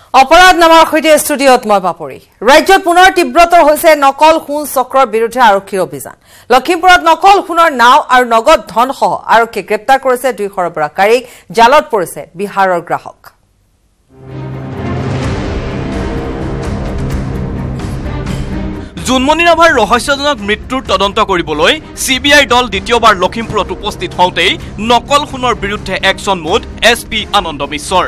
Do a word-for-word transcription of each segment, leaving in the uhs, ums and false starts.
অপৰাধনামাৰ সৈতে ষ্টুডিঅত মই পাপৰি ৰাজ্যত পুনৰ তীব্ৰতৰ হৈছে নকল খুন চক্ৰৰ বিৰুদ্ধে আৰক্ষীৰ অভিযান লখিমপুৰত নকল খুনৰ নাও আৰু নগদ ধনসহ আৰক্ষীয়ে গ্ৰেপ্তাৰ কৰিছে দুই সৰবৰাহকাৰীক জালত পৰিছে বিহাৰৰ গ্ৰাহক জুনমণি ৰাভাৰ ৰহস্যজনক মৃত্যুৰ তদন্ত কৰিবলৈ সিবিআই দল দ্বিতীয়বাৰ লখিমপুৰত উপস্থিত হওঁতেই নকল খুনৰ বিৰুদ্ধে একচন মোড এছপি আনন্দ মিশ্ৰৰ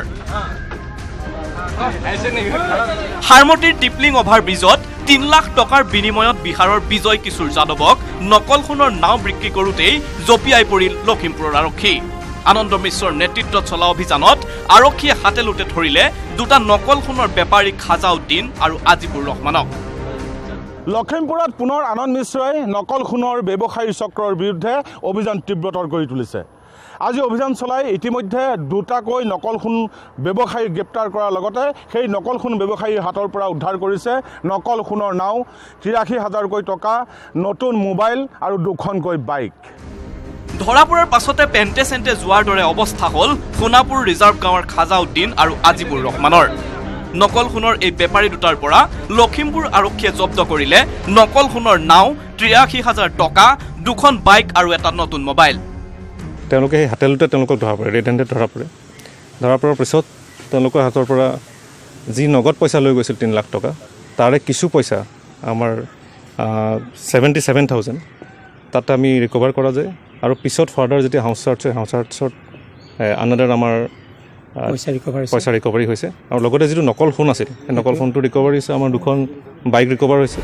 হাৰমতিৰ টিপলিং অভাৰ ব্ৰিজত তিন লাখ টকাৰ বিনিময়ত বিহাৰৰ বিজয় কিশোৰ যাদৱক নকল খুনৰ নাও বিক্ৰী কৰোঁতেই জপিয়াই পৰিল লখিমপুৰৰ আৰক্ষী আনন্দ মিশ্ৰৰ নেতৃত্বত চলা অভিযানত আৰক্ষীয়ে হাতে লোটে ধৰিলে দুটা নকল খুনৰ বেপাৰী খাজাউদ্দিন আৰু আজিবুৰ ৰহমানক লখিমপুৰত পুনৰ আনন্দ মিশ্ৰই নকল খুনৰ ব্যৱসায়ী চক্ৰৰ বিৰুদ্ধে অভিযান তীব্ৰতৰ কৰি তুলিছে আজি অভিযান চলাই ইতিমধ্যে দুটাকৈ নকল খুন ব্যৱসায়ী গ্ৰেপ্তাৰ কৰাৰ লগতে সেই নকল খুন ব্যৱসায়ীৰ হাতৰ পৰা উদ্ধাৰ কৰিছে নকল খুনৰ নাও তিৰাশী হাজাৰকৈ টকা নতুন মোবাইল আৰু দুখনকৈ বাইক ধৰা পৰাৰ পাছতে পেণ্টে চেণ্টে যোৱাৰ দৰে অৱস্থা হ'ল সোণাপুৰ ৰিজাৰ্ভ গাঁৱৰ খাজাউদ্দিন আৰু আজিবুৰ ৰহমানৰ নকল খুনৰ এই বেপাৰী দুটাৰ পৰা লখিমপুৰ আৰক্ষীয়ে জব্দ কৰিলে নকল খুনৰ নাও তিৰাশী হাজাৰ টকা দুখন বাইক আৰু এটা নতুন মোবাইল তেওঁলোকে সেই হাতেলতে তেওঁলোকক ধৰা পৰে ৰেড হেণ্ডেড ধৰা পৰে ধৰা পৰাৰ পিছত তেওঁলোকৰ হাতৰ পৰা যি নগদ পইচা লৈ গৈছিল তিনি লাখ টকা তাৰে কিছু পইচা আমাৰ ছেভেণ্টি ছেভেন থাউজেণ্ড তাত আমি ৰিকভাৰ কৰা যায় আৰু পিছত ফাৰ্ডাৰ যেতিয়া হাউচ চাৰ্জ হয় হাউচ চাৰ্জত আনাদাৰ আমাৰ পইচা ৰিকভাৰী হৈছে আৰু লগতে যিটো নকল ফোন আছিল সেই নকল ফোনটো ৰিকভাৰী হৈছে আমাৰ দুখন বাইক ৰিকভাৰ হৈছে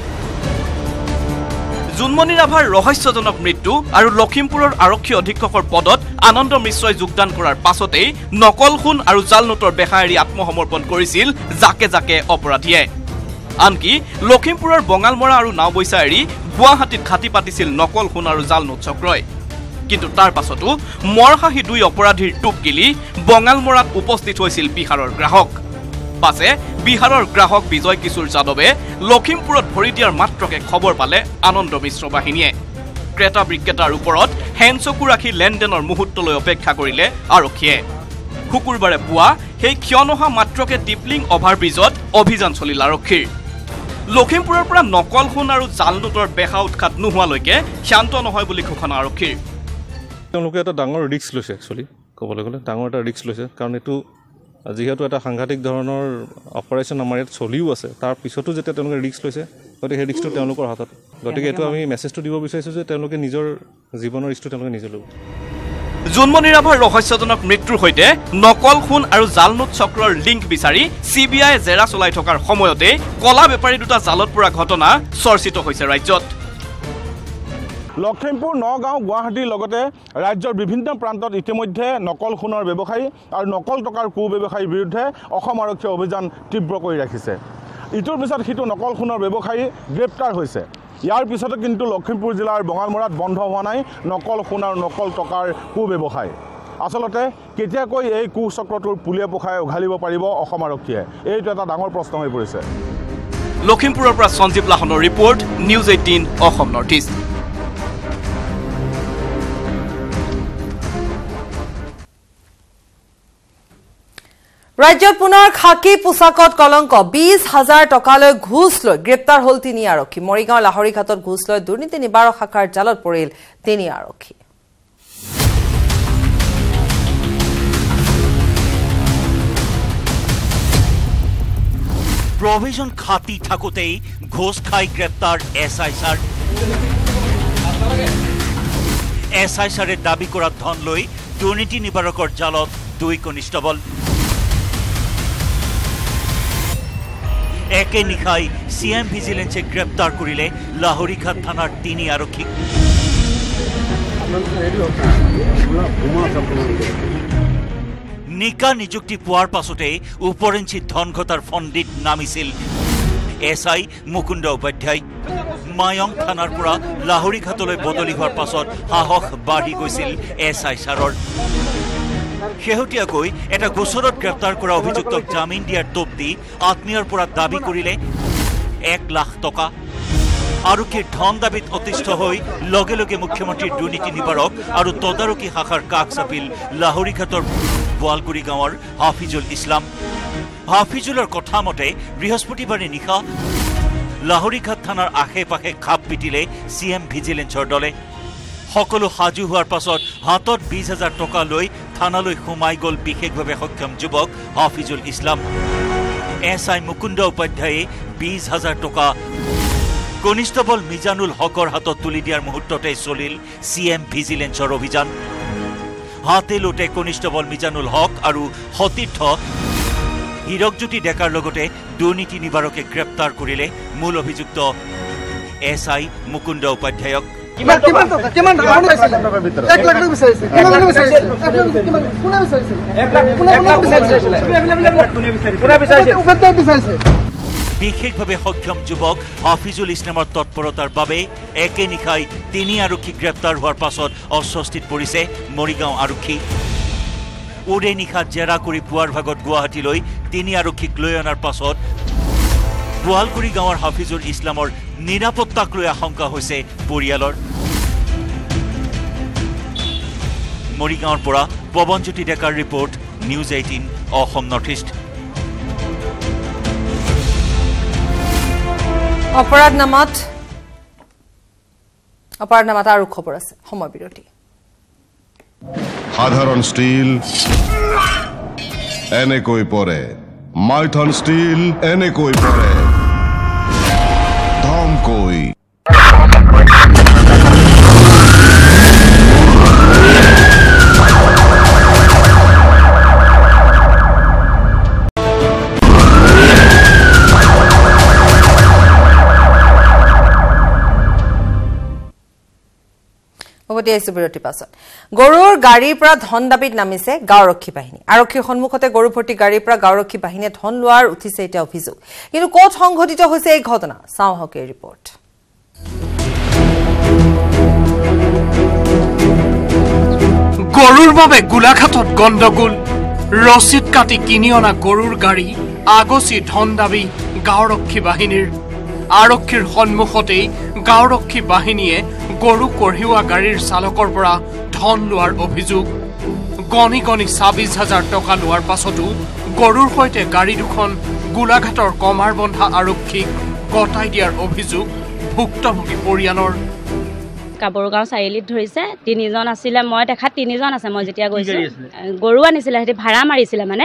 জুনমণি ৰাভাৰ ৰহস্যজনক মৃত্যু আৰু লখিমপুৰৰ আৰক্ষী অধীক্ষকৰ পদত আনন্দ মিশ্ৰই যোগদান কৰাৰ পাছতেই নকল খুন আৰু জাল নোটৰ বেহাৰী আত্মসমৰ্পণ কৰিছিল জাকে জাকে অপৰাধীয়ে আনকি লখিমপুৰৰ বঙালমৰা আৰু নাওবৈচা এৰি গুৱাহাটীত ঘাটি পাতিছিল নকল খুন আৰু জাল নোট চক্ৰই কিন্তু তাৰ পাছতো মৰহাহী দুই অপৰাধীৰ টোপ গিলি বঙালমৰাত উপস্থিত হৈছিল বিহাৰৰ গ্ৰাহক পাছে বিহাৰৰ গ্ৰাহক বিজয় কিশোৰ যাদৱে লখিমপুৰত ভৰি দিয়াৰ মাত্ৰকে খবৰ পালে আনন্দ মিশ্ৰ বাহিনীয়ে ক্ৰেতা বিক্ৰেতাৰ ওপৰত হেনচকু ৰাখি লেনদেনৰ মুহূৰ্তলৈ অপেক্ষা কৰিলে আৰক্ষীয়ে শুকুৰবাৰে পুৱা সেই ক্ষণ অহা মাত্ৰকে টিপলিং অভাৰ ব্ৰিজত অভিযান চলিল আৰক্ষীৰ লখিমপুৰৰ পৰা নকল খুন আৰু জাল নোটৰ বেহা উৎখাত নোহোৱালৈকে শান্ত নহয় বুলি ঘোষণা আৰক্ষীৰ তেওঁলোকে এটা ডাঙৰ ৰিস্ক লৈছে একচুৱেলি ক'বলৈ গ'লে ডাঙৰ এটা ৰিস্ক লৈছে কাৰণ এইটো যিহেতু এটা সাংঘাতিক ধৰণৰ অপাৰেশ্যন আমাৰ ইয়াত চলিও আছে তাৰ পিছতো যেতিয়া তেওঁলোকে ৰিস্ক লৈছে গতিকে সেই ৰিস্কটো তেওঁলোকৰ হাতত গতিকে এইটো আমি মেছেজটো দিব বিচাৰিছোঁ যে তেওঁলোকে নিজৰ জীৱনৰ ৰিস্কটো তেওঁলোকে নিজে ল'ব জুনমণি ৰাভাৰ ৰহস্যজনক মৃত্যুৰ সৈতে নকল খুন আৰু জাল নোট চক্ৰৰ লিংক বিচাৰি চিবিআই জেৰা চলাই থকাৰ সময়তে কলা বেপাৰী দুটা জালত পৰা ঘটনা চৰ্চিত হৈছে ৰাজ্যত লখিমপুৰ নগাঁও গুৱাহাটীৰ লগতে ৰাজ্যৰ বিভিন্ন প্ৰান্তত ইতিমধ্যে নকল খুনৰ ব্যৱসায়ী আৰু নকল টকাৰ কু ব্যৱসায়ীৰ বিৰুদ্ধে অসম আৰক্ষীয়ে অভিযান তীব্ৰ কৰি ৰাখিছে ইটোৰ পিছত সিটো নকল খুনৰ ব্যৱসায়ী গ্ৰেপ্তাৰ হৈছে ইয়াৰ পিছতে কিন্তু লখিমপুৰ জিলাৰ বঙালমৰাত বন্ধ হোৱা নাই নকল খুন আৰু নকল টকাৰ কু ব্যৱসায় আচলতে কেতিয়াকৈ এই কু চক্ৰটোৰ পুলিয়ে পোখাই উঘালিব পাৰিব অসম আৰক্ষীয়ে এইটো এটা ডাঙৰ প্ৰশ্ন হৈ পৰিছে লখিমপুৰৰ পৰা সঞ্জীৱ লাহনৰ report News Eighteen Assam North East ৰাজ্যত পুনৰ খাকী পোছাকত কলংক বিশ হাজাৰ টকালৈ ঘুষ লৈ গ্ৰেপ্তাৰ হ'ল তিনি আৰক্ষী মৰিগাঁও লাহৰীঘাটত ঘুষ লৈ দুৰ্নীতি নিবাৰক শাখাৰ জালত পৰিল তিনি আৰক্ষী প্ৰভিজন খাতি থাকোতেই ঘোষ খাই গ্ৰেপ্তাৰ S I sir S I ছাৰে দাবী কৰা ধন লৈ দুৰ্নীতি নিবাৰকৰ জালত দুই কনিষ্টবল একে নিশাই চি এম ভিজিলেন্সে গ্ৰেপ্তাৰ কৰিলে লাহৰীঘাট থানাৰ তিনি আৰক্ষীক নিকা নিযুক্তি পোৱাৰ পাছতে উপৰেঞ্চি ধন ঘটাৰ ফন্দিত নামিছিল এছ আই মুকুন্দ উপাধ্যায় মায়ং থানাৰ পৰা লাহৰীঘাটলৈ বদলি হোৱাৰ পাছত সাহস বাঢ়ি গৈছিল এছ আই ছাৰৰ শেহতীয়াকৈ এটা গোচৰত গ্ৰেপ্তাৰ কৰা অভিযুক্তক জামিন দিয়াৰ টোপ দি আত্মীয়ৰ পৰা দাবী কৰিলে এক লাখ টকা আৰক্ষীৰ ধন দাবীত অতিষ্ঠ হৈ লগে লগে মুখ্যমন্ত্ৰীৰ দুৰ্নীতি নিবাৰক আৰু তদাৰকী শাখাৰ কাষ চাপিল লাহৰীঘাটৰ বোৱালগুৰি গাঁৱৰ হাফিজুল ইছলাম হাফিজুলৰ কথা মতে বৃহস্পতিবাৰে নিশা লাহৰীঘাট থানাৰ আশে পাশে খাপ পিটিলে চি এম ভিজিলেন্সৰ দলে সকলো সাজু হোৱাৰ পাছত হাতত বিশ হাজাৰ টকা লৈ থানালৈ সোমাই গ'ল বিশেষভাৱে সক্ষম যুৱক হাফিজুল ইছলাম এছ আই মুকুন্দ উপাধ্যায়ে বিশ হাজাৰ টকা কনিষ্টেবল মিজানুল হকৰ হাতত তুলি দিয়াৰ মুহূৰ্ততে চলিল চি এম ভিজিলেন্সৰ অভিযান হাতে লোটে কনিষ্টেবল মিজানুল হক আৰু সতীৰ্থ হীৰকজ্যোতি ডেকাৰ লগতে দুৰ্নীতি নিবাৰকে গ্ৰেপ্তাৰ কৰিলে মূল অভিযুক্ত এছ আই মুকুন্দ উপাধ্যায়ক বিশেষভাৱে সক্ষম যুৱক হাফিজুল ইছলামৰ তৎপৰতাৰ বাবে একে নিশাই তিনি আৰক্ষী গ্ৰেপ্তাৰ হোৱাৰ পাছত অস্বস্তিত পৰিছে মৰিগাঁও আৰক্ষী উৰে নিশা জেৰা কৰি পুৱাৰ ভাগত গুৱাহাটীলৈ তিনি আৰক্ষীক লৈ অনাৰ পাছত গোৱালকুৰি গাঁৱৰ হাফিজুল ইছলামৰ নিৰাপত্তাক লৈ আশংকা হৈছে পৰিয়ালৰ মৰিগাঁৱৰ পৰা পৱনজ্যোতি ডেকাৰ report News Eighteen Assam North East অপৰাধনামাত অপৰাধনামাত আৰু খবৰ আছে সময় বিৰতি সাধাৰণ ষ্টীল এনেকৈ পৰে মাইথন ষ্টীল এনেকৈ পৰে ধমকৈ বিৰতিৰ পাছত গৰুৰ গাড়ীৰ পৰা ধন দাবীত নামিছে গাঁওৰক্ষী বাহিনী আৰক্ষীৰ সন্মুখতে গৰু ভৰ্তি গাড়ীৰ পৰা গাঁওৰক্ষী বাহিনীয়ে ধন লোৱাৰ উঠিছে এতিয়া অভিযোগ কিন্তু ক'ত সংঘটিত হৈছে এই ঘটনা চাওঁ হওক এই ৰিপৰ্ট গৰুৰ বাবে গোলাঘাটত গণ্ডগোল ৰচিদ কাটি কিনি অনা গৰুৰ গাড়ী আগচি ধন দাবী গাঁওৰক্ষী বাহিনীৰ আৰক্ষীৰ সন্মুখতেই গাঁওৰক্ষী বাহিনীয়ে গৰু কঢ়িওৱা গাড়ীৰ চালকৰ পৰা ধন লোৱাৰ অভিযোগ গণি গণি ছাব্বিছ হাজাৰ টকা লোৱাৰ পাছতো গৰুৰ সৈতে গাড়ী দুখন গোলাঘাটৰ কমাৰবন্ধা আৰক্ষীক গতাই দিয়াৰ অভিযোগ ভুক্তভোগী পৰিয়ালৰ কাবৰগাঁও চাৰিআলিত ধৰিছে তিনিজন আছিলে মই দেখাত তিনিজন আছে মই যেতিয়া গৈছো গৰু আনিছিলে হেতি ভাড়া মাৰিছিলে মানে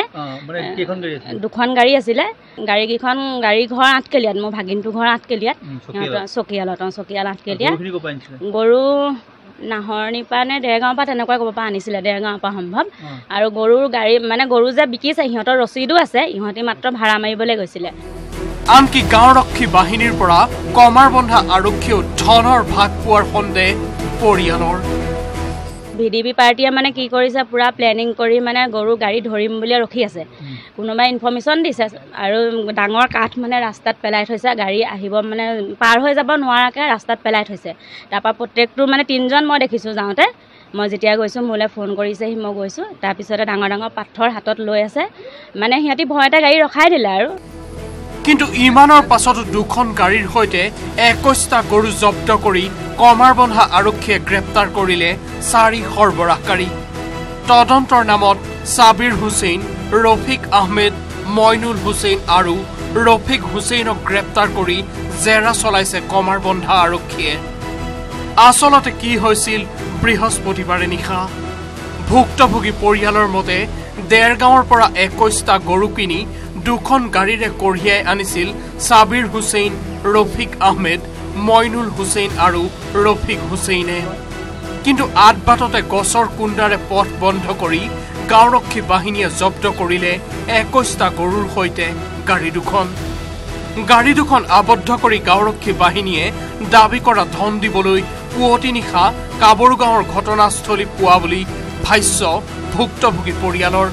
দুখন গাড়ী আছিলে গাড়ী কেইখন গাড়ী ঘৰ আঠকেলিয়াত মোৰ ভাগিনটো ঘৰ আঠকেলিয়াত চকিয়ালত চকিয়াল আঠকেলিয়াত গৰু নাহৰণি পৰা নে দেৰগাঁৱৰ পৰা তেনেকুৱা ক'ব পৰা আনিছিলে দেৰগাঁৱৰ পৰা সম্ভৱ আৰু গৰুৰ গাড়ী মানে গৰু যে বিকিছে সিহঁতৰ ৰচিদো আছে ইহঁতি মাত্ৰ ভাড়া মাৰিবলৈ গৈছিলে আনকি গাঁওৰক্ষী বাহিনীৰ পৰা কমাৰবন্ধা আৰক্ষীও ধনৰ ভাগ পোৱাৰ সন্দেহ পৰিয়ালৰ ভি ডি পি পাৰ্টিয়ে মানে কি কৰিছে পুৰা প্লেনিং কৰি মানে গৰু গাড়ী ধৰিম বুলি ৰখি আছে কোনোবাই ইনফৰমেশ্যন দিছে আৰু ডাঙৰ কাঠ মানে ৰাস্তাত পেলাই থৈছে গাড়ী আহিব মানে পাৰ হৈ যাব নোৱাৰাকৈ ৰাস্তাত পেলাই থৈছে তাৰপৰা প্ৰত্যেকটো মানে তিনিজন মই দেখিছোঁ যাওঁতে মই যেতিয়া গৈছোঁ মোলৈ ফোন কৰিছে সি মই গৈছোঁ তাৰপিছতে ডাঙৰ ডাঙৰ পাথৰ হাতত লৈ আছে মানে সিহঁতি ভয়তে গাড়ী ৰখাই দিলে আৰু কিন্তু ইমানৰ পাছতো দুখন গাড়ীৰ সৈতে একৈশটা গৰু জব্দ কৰি কমাৰবন্ধা আৰক্ষীয়ে গ্ৰেপ্তাৰ কৰিলে চাৰি সৰবৰাহকাৰী তদন্তৰ নামত সাবিৰ হুছেইন ৰফিক আহমেদ মইনুল হুছেইন আৰু ৰফিক হুছেইনক গ্ৰেপ্তাৰ কৰি জেৰা চলাইছে কমাৰবন্ধা আৰক্ষীয়ে আচলতে কি হৈছিল বৃহস্পতিবাৰে নিশা ভুক্তভোগী পৰিয়ালৰ মতে দেৰগাঁৱৰ পৰা একৈশটা গৰু কিনি দুখন গাড়ীৰে কঢ়িয়াই আনিছিল সাবিৰ হুছেইন ৰফিক আহমেদ মইনুল হুছেইন আৰু ৰফিক হুছেইনে কিন্তু আটবাটতে গছৰ কুণ্ডাৰে পথ বন্ধ কৰি গাঁওৰক্ষী বাহিনীয়ে জব্দ কৰিলে একৈশটা গৰুৰ সৈতে গাড়ী দুখন গাড়ী দুখন আবদ্ধ কৰি গাঁওৰক্ষী বাহিনীয়ে দাবী কৰা ধন দিবলৈ পুৱতি নিশা কাবৰগাঁৱৰ ঘটনাস্থলী পোৱা বুলি ভাষ্য ভুক্তভোগী পৰিয়ালৰ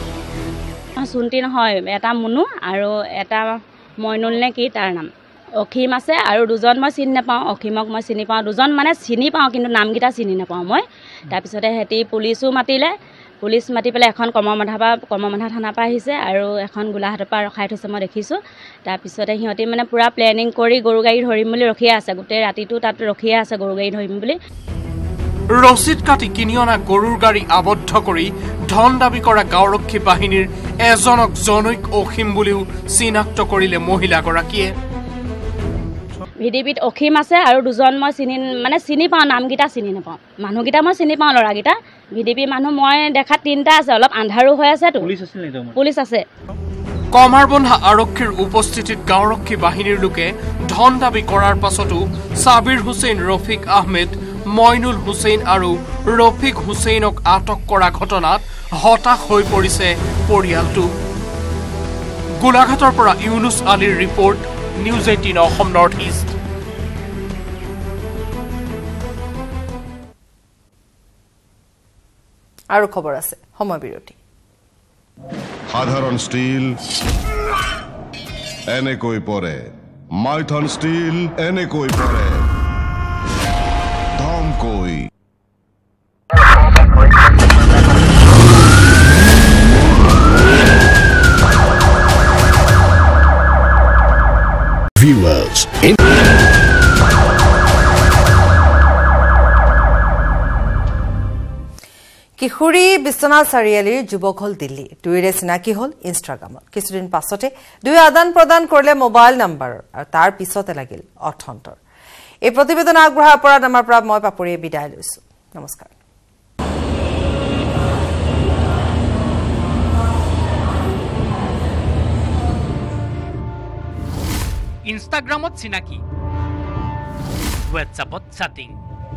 চুন্তি নহয় এটা মুনু আৰু এটা মইনুল নে কি তাৰ নাম অসীম আছে আৰু দুজন মই চিনি নাপাওঁ অসীমক মই চিনি পাওঁ দুজন মানে চিনি পাওঁ কিন্তু নামকেইটা চিনি নাপাওঁ মই তাৰপিছতে সিহঁতি পুলিচো মাতিলে পুলিচ মাতি পেলাই এখন কমৰমাধা পৰা কমৰমাধা থানাৰ পৰা আহিছে আৰু এখন গোলাঘাটৰ পৰা ৰখাই থৈছে মই দেখিছোঁ তাৰপিছতে সিহঁতি মানে পূৰা প্লেনিং কৰি গৰু গাড়ী ধৰিম বুলি ৰখিয়ে আছে গোটেই ৰাতিটো তাত ৰখিয়ে আছে গৰু গাড়ী ধৰিম বুলি ৰচিদ কাটি কিনি অনা গৰুৰ গাড়ী আবদ্ধ কৰি ধন দাবী কৰা গাঁওৰক্ষী বাহিনীৰ এজনক জনৈক অসীম বুলিও চিনাক্ত কৰিলে মহিলাগৰাকীয়ে। ভিডিপিত অসীম আছে আৰু দুজন মই চিনি মানে চিনি পাওঁ, নামকেইটা চিনি নাপাওঁ, মানুহকেইটা মই চিনি পাওঁ, ল'ৰাকেইটা ভিডিপি মানুহ মই দেখাত তিনিটা আছে, অলপ আন্ধাৰো হৈ আছেতো। পুলিচ আছে। কমাৰবন্ধা আৰক্ষীৰ উপস্থিতিত গাঁওৰক্ষী বাহিনীৰ লোকে ধন দাবী কৰাৰ পাছতো ছাবিৰ হুছেইন, ৰফিক আহমেদ, মইনুল হুছেইন আৰু ৰফিক হুছেইনক আটক কৰা ঘটনাত হতাশ হৈ পৰিছে পৰিয়ালটো। গোলাঘাটৰ পৰা ইউনুছ আলীৰ report, News Eighteen Assam North East. আৰু খবৰ আছে সময় বিৰতি। সাধাৰণ ষ্টীল এনেকৈ পৰে, মাইথন ষ্টীল এনেকৈ পৰে, ধমকৈ। Viewers in কিশোৰী বিশ্বনাথ চাৰিআলিৰ যুৱক হল দিল্লী, দুয়োৰে চিনাকি হল ইনষ্টাগ্ৰামত। কিছুদিন পাছতে দুয়ো আদান প্ৰদান কৰিলে মোবাইল নম্বৰ আৰু তাৰ পিছতে লাগিল অৰ্থন্তৰ। এই প্ৰতিবেদন আগবঢ়া অপৰাধনামাৰ পৰা মই পাপৰিয়ে বিদায় লৈছো। নমস্কাৰ। ইনষ্টাগ্ৰামত চিনাকি, হোৱাটছআপত চাটিং,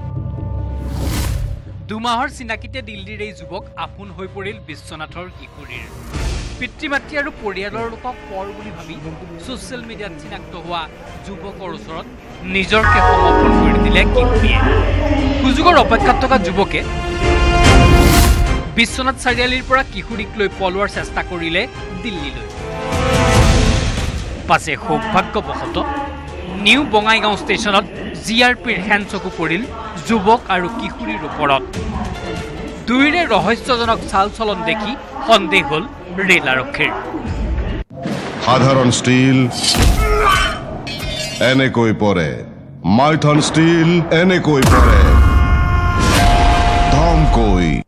দুমাহৰ চিনাকিতে দিল্লীৰ এই যুৱক আপোন হৈ পৰিল বিশ্বনাথৰ কিশোৰীৰ। পিতৃ মাতৃ আৰু পৰিয়ালৰ লোকক পৰ বুলি ভাবি ছ'চিয়েল মিডিয়াত চিনাক্ত হোৱা যুৱকৰ ওচৰত নিজৰকে সমৰ্পণ কৰি দিলে কিশোৰীয়ে। সুযোগৰ অপেক্ষাত থকা যুৱকে বিশ্বনাথ চাৰিআলিৰ পৰা কিশোৰীক লৈ পলোৱাৰ চেষ্টা কৰিলে দিল্লীলৈ। পাছে সৌভাগ্যবশতঃ নিউ বঙাইগাঁও ষ্টেচনত জি আৰ পিৰ হেণ্ডচকু পৰিল যুৱক আৰু কিশোৰীৰ ওপৰত। দুয়োৰে ৰহস্যজনক চাল চলন দেখি সন্দেহ হ'ল ৰেল আৰক্ষীৰ। সাধাৰণ ষ্টীল এনেকৈ পৰে, মাইথন ষ্টীল এনেকৈ পৰে, ধমকৈ।